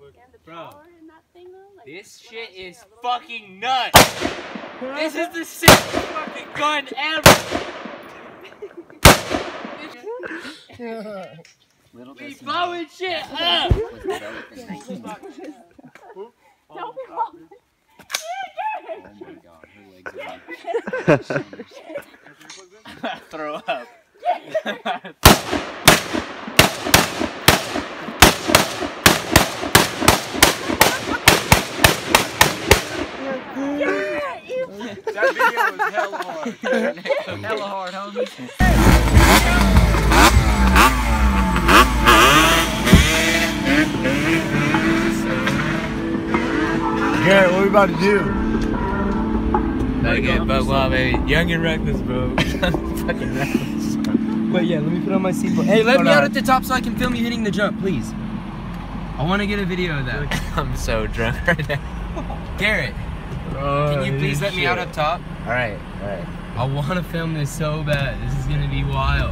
Bro, this shit is fucking nuts. This is the sickest fucking gun ever. We blowing shit up. Don't be blowing. Throw up. That video was hella hard. Hella hard, homie. Garrett, what are we about to do? Better get buck wild, baby. Young and reckless, bro. Fucking reckless. Wait, yeah, let me put on my seatbelt. Hey, let me out at the top so I can film you hitting the jump, please. I want to get a video of that. I'm so drunk right now. Garrett, can you please let me out up top? Alright, alright. I want to film this so bad. This is going to be wild.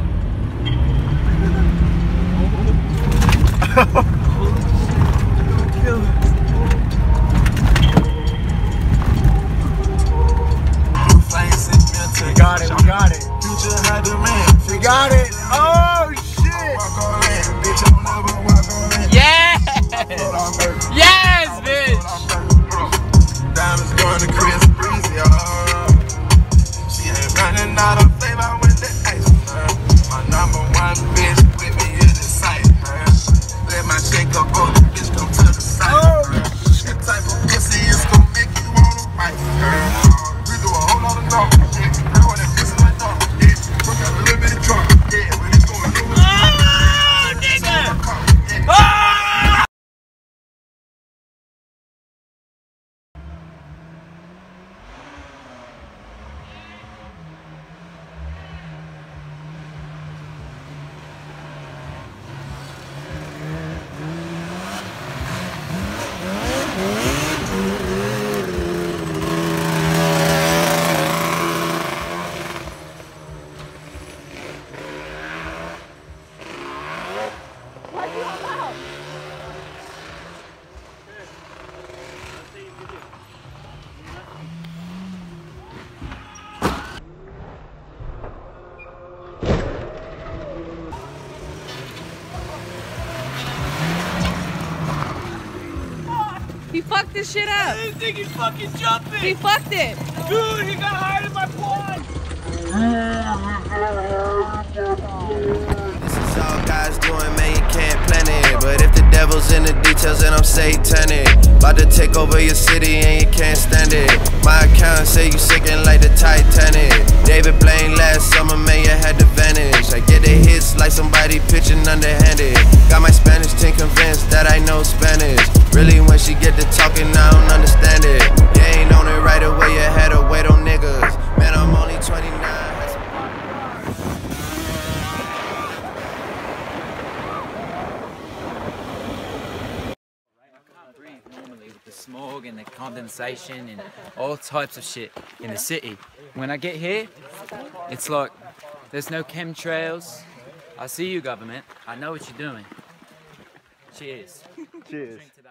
We got it, we got it. We got it. Oh shit! Yes! Yes, bitch! Diamonds going to Chris Breezy, she ain't running out of flavor with the ice. My number one bitch with me is the sight. Let my chick go, bitch come to the side. That type of pussy is gonna make you wanna fight. We do a whole lot of talk. He fucked this shit up. This thing is fucking jumping. He fucked it. Dude, he got hard in my quad. This is all God's doing, man, you can't plan it. But if the devil's in the details, then I'm satanic. About to take over your city and you can't stand it. My accountant say you sinking like the Titanic. David Blaine last summer, man, you had the vanish. I get the hits like somebody pitching underhanded. Got my Spanish team convinced that I know Spanish. Really, when she get to talking, I don't understand it. You ain't on it right away, you had to wait on niggas. Man, I'm only 29. The smog and the condensation and all types of shit in the city. When I get here, it's like there's no chemtrails. I see you, government. I know what you're doing. Cheers. Cheers.